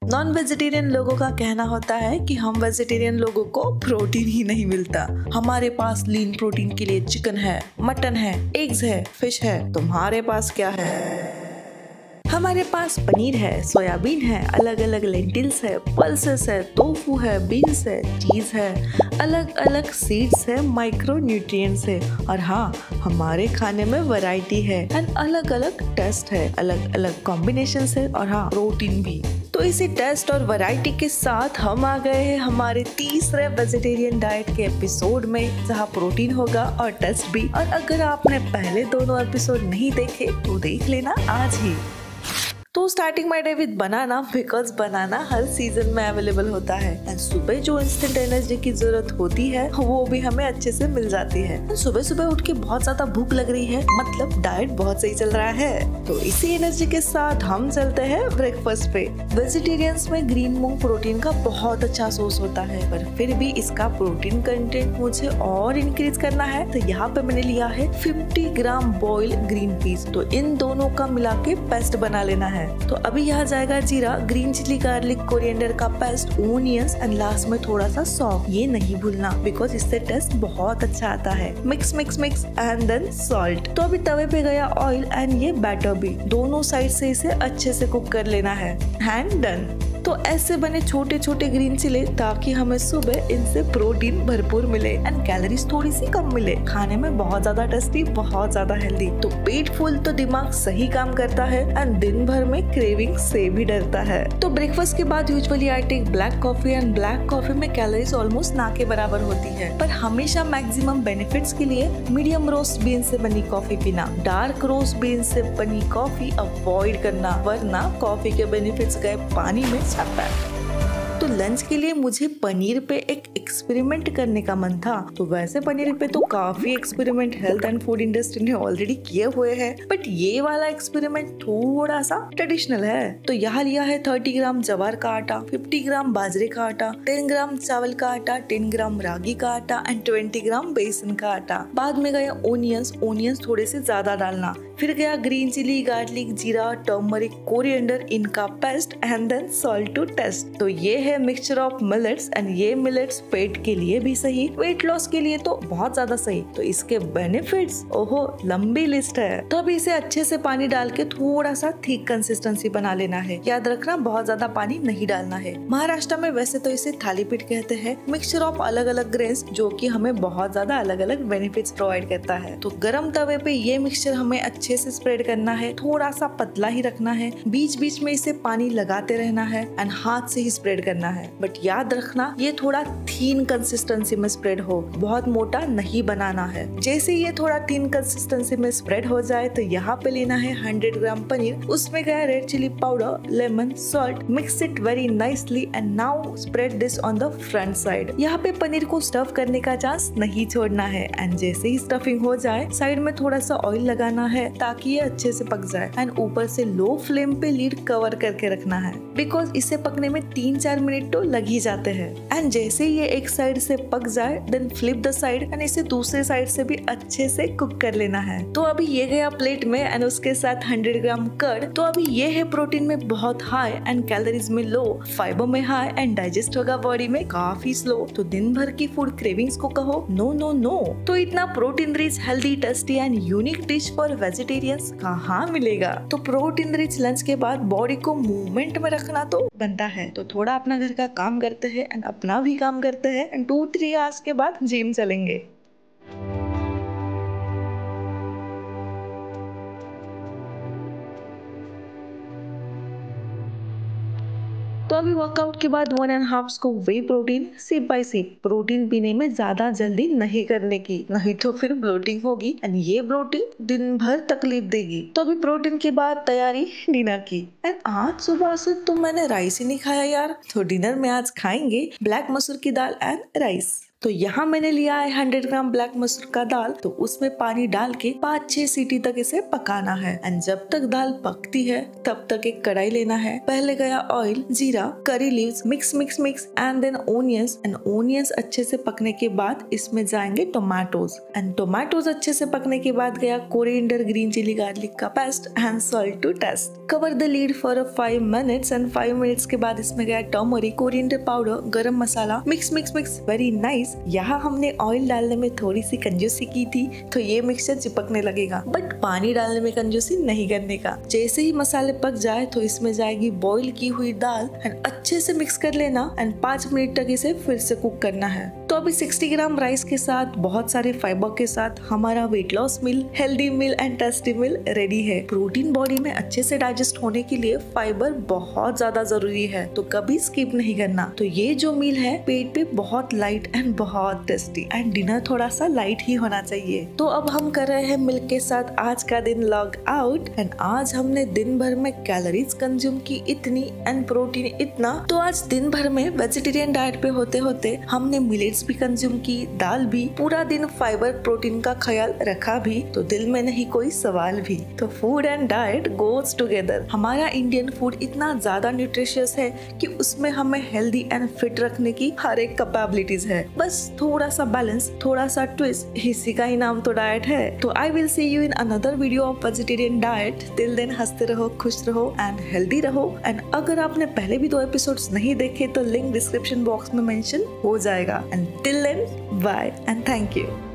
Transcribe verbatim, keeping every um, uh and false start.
Non vegetarian लोगों का कहना होता है कि हम वेजिटेरियन लोगों को प्रोटीन ही नहीं मिलता। हमारे पास लीन प्रोटीन के लिए चिकन है, मटन है, एग्स है, फिश है। तुम्हारे पास क्या है? हमारे पास पनीर है, सोयाबीन है, अलग अलग लेंटिल्स है, पल्सेस है, टोफू है, बीन्स है, चीज है, अलग अलग सीड्स है, माइक्रो न्यूट्रिएंट्स है। और हाँ, हमारे खाने में वैरायटी है एंड अलग अलग टेस्ट है, अलग अलग कॉम्बिनेशन है। और हाँ, प्रोटीन भी। तो इसी टेस्ट और वैरायटी के साथ हम आ गए हैं हमारे तीसरे वेजिटेरियन डाइट के एपिसोड में, जहाँ प्रोटीन होगा और टेस्ट भी। और अगर आपने पहले दोनों एपिसोड नहीं देखे तो देख लेना आज ही। तो starting my day with banana, because banana हर सीजन में अवेलेबल होता है एंड सुबह जो इंस्टेंट एनर्जी की जरूरत होती है वो भी हमें अच्छे से मिल जाती है। सुबह सुबह उठ के बहुत ज्यादा भूख लग रही है, मतलब डाइट बहुत सही चल रहा है। तो इसी एनर्जी के साथ हम चलते हैं ब्रेकफास्ट पे। वेजिटेरियंस में ग्रीन मूंग प्रोटीन का बहुत अच्छा सोर्स होता है, पर फिर भी इसका प्रोटीन कंटेंट मुझे और इंक्रीज करना है। तो यहाँ पे मैंने लिया है fifty gram boil green peas. तो इन दोनों का मिला के पेस्ट बना लेना है। तो अभी यहाँ जाएगा जीरा, ग्रीन चिली, गार्लिक, कोरिएंडर का पेस्ट, ओनियंस एंड लास्ट में थोड़ा सा सॉल्ट। ये नहीं भूलना, बिकॉज इससे टेस्ट बहुत अच्छा आता है। Mix mix mix and then salt. तो अभी तवे पे गया ऑयल एंड ये बैटर भी, दोनों साइड से इसे अच्छे से कुक कर लेना है। And done. तो ऐसे बने छोटे छोटे ग्रीन चिले ताकि हमें सुबह इनसे प्रोटीन भरपूर मिले एंड कैलोरीज थोड़ी सी कम मिले। खाने में बहुत ज्यादा टेस्टी, बहुत ज्यादा हेल्दी। तो पेट फुल तो दिमाग सही काम करता है एंड दिन भर में क्रेविंग से भी डरता है। तो ब्रेकफास्ट के बाद usually I take black coffee and black coffee में कैलोरीज ऑलमोस्ट ना के बराबर होती है, पर हमेशा मैक्सिमम बेनिफिट्स के लिए मीडियम रोस्ट बीन से बनी कॉफी पीना, डार्क रोस्ट बीन से बनी कॉफी अवॉइड करना, वरना कॉफी के बेनिफिट्स गए पानी में छाता है। तो लंच के लिए मुझे पनीर पे एक एक्सपेरिमेंट करने का मन था। तो वैसे पनीर पे तो काफी experiment health and food industry ने ऑलरेडी किए हुए हैं, बट ये वाला एक्सपेरिमेंट थोड़ा सा ट्रेडिशनल है। तो यहाँ लिया है थर्टी ग्राम जवार का आटा, फिफ्टी ग्राम बाजरे का आटा, टेन ग्राम चावल का आटा, टेन ग्राम रागी का आटा एंड ट्वेंटी ग्राम बेसन का आटा। बाद में गया ओनियंस, ओनियंस थोड़े से ज्यादा डालना। फिर गया ग्रीन चिली, गार्लिक, जीरा, टर्मरिक, कोरिएंडर, इनका paste and then salt to taste. तो ये है मिक्सचर ऑफ मिलेट्स एंड ये मिलेट्स पेट के लिए भी सही, वेट लॉस के लिए तो बहुत ज्यादा सही। तो इसके बेनिफिट्स ओहो लंबी लिस्ट है। तो अभी इसे अच्छे से पानी डाल के थोड़ा सा थिक कंसिस्टेंसी बना लेना है। याद रखना बहुत ज्यादा पानी नहीं डालना है। महाराष्ट्र में वैसे तो इसे थाली पीठ कहते हैं, मिक्सचर ऑफ अलग अलग ग्रेन्स जो कि हमें बहुत ज्यादा अलग अलग बेनिफिट्स प्रोवाइड करता है। तो गर्म तवे पे ये मिक्सचर हमें अच्छे से स्प्रेड करना है, थोड़ा सा पतला ही रखना है, बीच बीच में इसे पानी लगाते रहना है एंड हाथ से ही स्प्रेड करना है। बट याद रखना ये थोड़ा थीन कंसिस्टेंसी में स्प्रेड हो, बहुत मोटा नहीं बनाना है। जैसे ये थोड़ा थीन कंसिस्टेंसी में स्प्रेड हो जाए तो यहाँ पे लेना है हंड्रेड ग्राम पनीर, उसमें गया red chilli powder, lemon, salt, mix it very nicely and now spread this on the front side. यहाँ पे पनीर को स्टफ करने का चांस नहीं छोड़ना है एंड जैसे ही स्टफिंग हो जाए साइड में थोड़ा सा ऑयल लगाना है ताकि ये अच्छे से पक जाए एंड ऊपर से लो फ्लेम पे लीड कवर करके रखना है, बिकॉज इसे पकने में तीन चार मिनट तो लग ही जाते हैं। एंड जैसे ये एक साइड से पक जाए then flip the side and इसे दूसरे साइड से भी अच्छे से कुक कर लेना है। तो अभी ये गया प्लेट में एंड उसके साथ हंड्रेड ग्राम कर्ड। तो अभी ये है प्रोटीन में बहुत हाई एंड कैलोरीज में लो, फाइबर में हाई एंड डाइजेस्ट होगा बॉडी में काफी स्लो। तो दिन भर की फूड क्रेविंग्स को कहो नो नो नो। तो इतना protein rich, healthy, tasty and unique dish for vegetarians कहाँ मिलेगा? तो प्रोटीन रिच लंच के बाद बॉडी को मूवमेंट में रखना तो बनता है। तो थोड़ा अपना घर का काम करते हैं एंड अपना भी काम करते हैं एंड टू थ्री आवर्स के बाद जिम चलेंगे। तो अभी वर्कआउट के बाद one and half scoop whey protein sip by sip. Protein पीने में ज्यादा जल्दी नहीं करने की, नहीं तो फिर ब्लोटिंग होगी एंड ये ब्लोटिंग दिन भर तकलीफ देगी। तो अभी प्रोटीन के बाद तैयारी डिनर की एंड आज सुबह से तो मैंने राइस ही नहीं खाया यार। तो डिनर में आज खाएंगे ब्लैक मसूर की दाल एंड राइस। तो यहाँ मैंने लिया है हंड्रेड ग्राम ब्लैक मसूर का दाल। तो उसमें पानी डाल के पाँच छह सीटी तक इसे पकाना है। एंड जब तक दाल पकती है तब तक एक कढ़ाई लेना है। पहले गया ऑयल, जीरा, curry leaves, mix mix mix and then onions. And onions अच्छे से पकने के बाद इसमें जाएंगे टोमेटोज। एंड टोमेटोज अच्छे से पकने के बाद गया कोरिएंडर, ग्रीन चिली, गार्लिक का paste and salt to taste. Cover the lid for five minutes and five minutes के बाद इसमें गया turmeric, coriander powder, garam masala, mix mix mix very nice. यहाँ हमने ऑयल डालने में थोड़ी सी कंजूसी की थी तो ये मिक्सचर चिपकने लगेगा, बट पानी डालने में कंजूसी नहीं करने का। जैसे ही मसाले पक जाए तो इसमें जाएगी बॉईल की हुई दाल एंड अच्छे से मिक्स कर लेना एंड पाँच मिनट तक इसे फिर से कुक करना है। तो अभी साठ ग्राम राइस के साथ बहुत सारे फाइबर के साथ हमारा weight loss meal, healthy meal and tasty meal ready है। प्रोटीन बॉडी में अच्छे से डाइजेस्ट होने के लिए फाइबर बहुत ज्यादा जरूरी है, तो कभी स्किप नहीं करना। तो ये जो मील है पेट पे बहुत लाइट एंड बहुत टेस्टी एंड डिनर थोड़ा सा लाइट ही होना चाहिए। तो अब हम कर रहे हैं मिल्क के साथ आज का दिन लॉग आउट। एंड आज हमने दिन भर में कैलोरीज कंज्यूम की इतनी एंड प्रोटीन इतना। तो आज दिन भर में वेजिटेरियन डाइट पे होते होते हमने मिलेट्स भी कंज्यूम की, दाल भी, पूरा दिन फाइबर प्रोटीन का ख्याल रखा भी, तो दिल में नहीं कोई सवाल भी। तो food and diet goes together. हमारा इंडियन फूड इतना ज्यादा न्यूट्रिशियस है कि उसमें हमें हेल्दी एंड फिट रखने की हर एक कैपेबिलिटीज है। बस थोड़ा सा बैलेंस, थोड़ा सा ट्विस्ट, इसी का ही नाम तो डाइट है। तो I will see you in another video of vegetarian diet. Till then हंसते रहो, खुश रहो एंड हेल्दी रहो। एंड अगर आपने पहले भी दो एपिसोड्स नहीं देखे तो लिंक डिस्क्रिप्शन बॉक्स में मेंशन हो जाएगा। And till then bye and thank you.